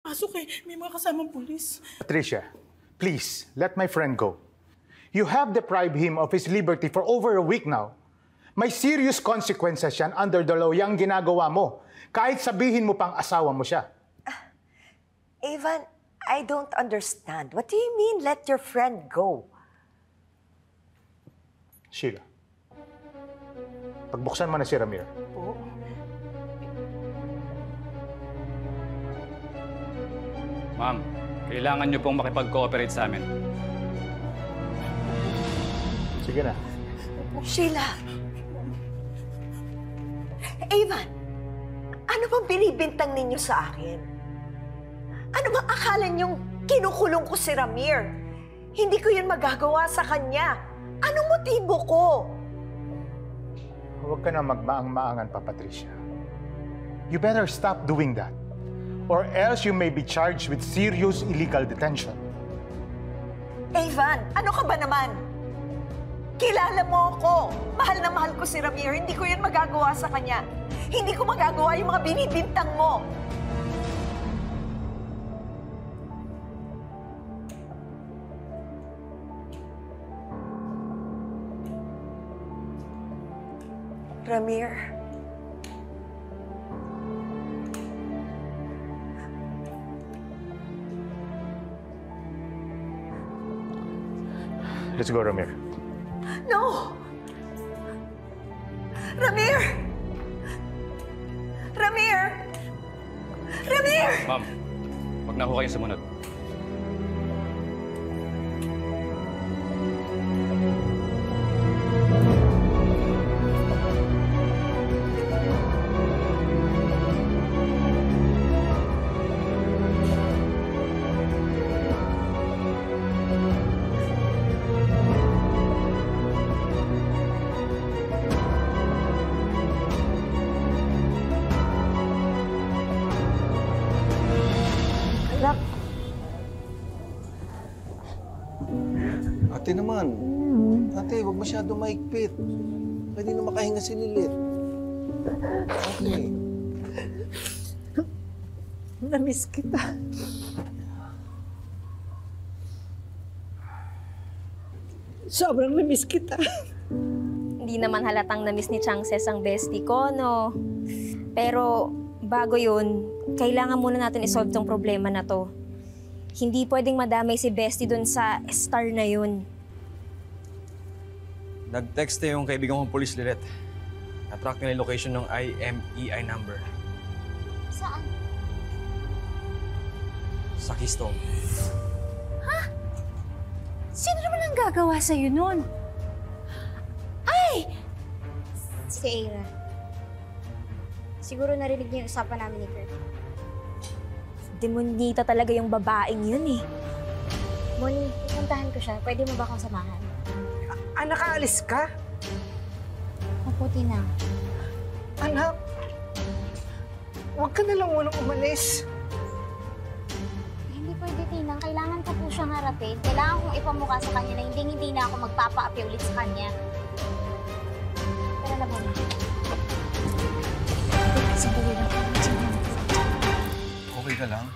Pasok eh, may mga kasamang pulis. Patricia, please, let my friend go. You have deprived him of his liberty for over a week now. May serious consequences yan under the law yung ginagawa mo. Kahit sabihin mo pang asawa mo siya. Evan, I don't understand. What do you mean, let your friend go? Sheila, pagbuksan mo na si Ramir. Po. Ma'am, kailangan niyo pong makipag-cooperate sa amin. Sige na. Sheila! Evan, ano bang binibintang ninyo sa akin? Ano bang akala niyong kinukulong ko si Ramir? Hindi ko yun magagawa sa kanya. Anong motibo ko? Huwag ka na magmaang-maangan pa, Patricia. You better stop doing that. Or else you may be charged with serious illegal detention. Evan, ano ka ba naman? Kilala mo ako. Mahal na mahal ko si Ramir. Hindi ko yun magagawa sa kanya. Hindi ko magagawa yung mga binibintang mo. Ramir. Let's go, Ramir. No! Ramir! Ramir! Ramir! Ma'am, wag na ho kayong sumunod. Ate naman. Ate, huwag masyado maigpit. Pwede na makahinga si Lilit. Okay. Namiss kita. Sobrang namiss kita. Hindi naman halatang namiss ni Changses ang bestie ko, no? Pero bago yun, kailangan muna natin isolve tong problema na to. Hindi pwedeng madamay si bestie dun sa star na yun. Nag-text na yung kaibigan kong police, Lilet. Na-track nila yung location ng IMEI number. Saan? Sa Keystone. Ha? Sino naman ang gagawa sa'yo nun? Ay! Si Aira. Siguro narinig niyo yung usapan namin ni Kurt. Demonita talaga yung babaeng yun eh. Moni, pupuntahan ko siya. Pwede mo ba akong samahan? Anak, aalis ka? Maputi na. Anak, huwag ka na lang munang umalis. Hindi pwede, Tinang. Kailangan ko po siyang harapin. Kailangan kong ipamukha sa kanya na hindi na ako magpapa-api ulit sa kanya. Pero na, Moni. Sandali lang. Okay ka lang?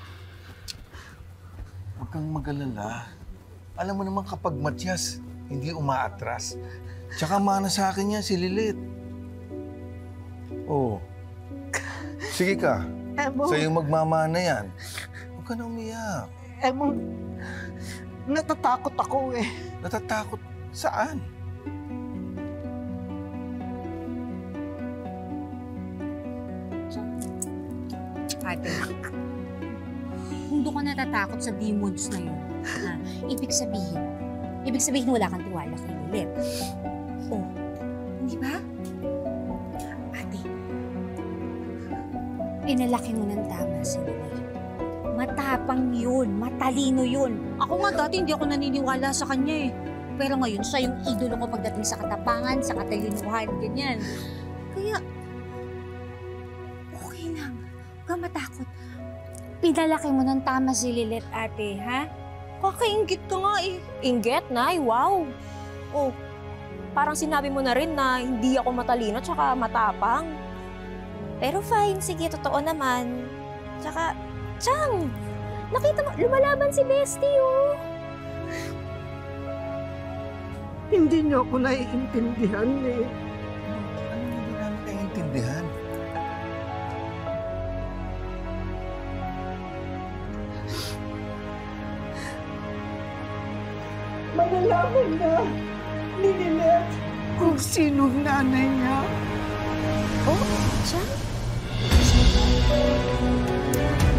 Huwag kang mag-alala. Alam mo naman kapag matyas, hindi umaatras. Tsaka mana sa akin yan, si Lilit. Oo. Sige ka. Sa'yo magmamana yan. Huwag ka na umiyak. Natatakot ako eh. Natatakot saan? Ate, kung doon ka natatakot sa demons na yun, ha, ibig sabihin wala kang tiwala kay Lilit. Oh, di ba? Ate, pinalaki mo ng tama si Lilit. Matapang yun, matalino yun. Ako nga dati hindi ako naniniwala sa kanya eh. Pero ngayon, siya yung idolo ko pagdating sa katapangan, sa katalinuhan, ganyan. Kaya, okay lang. Huwag kang matakot. Pinalaki mo ng tama si Lilit, ate, ha? Kakaingit ka nga eh. Inggit, Nay? Wow! Oh, parang sinabi mo na rin na hindi ako matalino tsaka matapang. Pero fine, sige, totoo naman. Tsaka, Chang! Nakita mo, lumalaban si Bestie, oh. Hindi niyo ako naiintindihan eh. Ano hindi namin naiintindihan? Malalaman na ni Lynette kung sinong nanay niya. Oh, siya?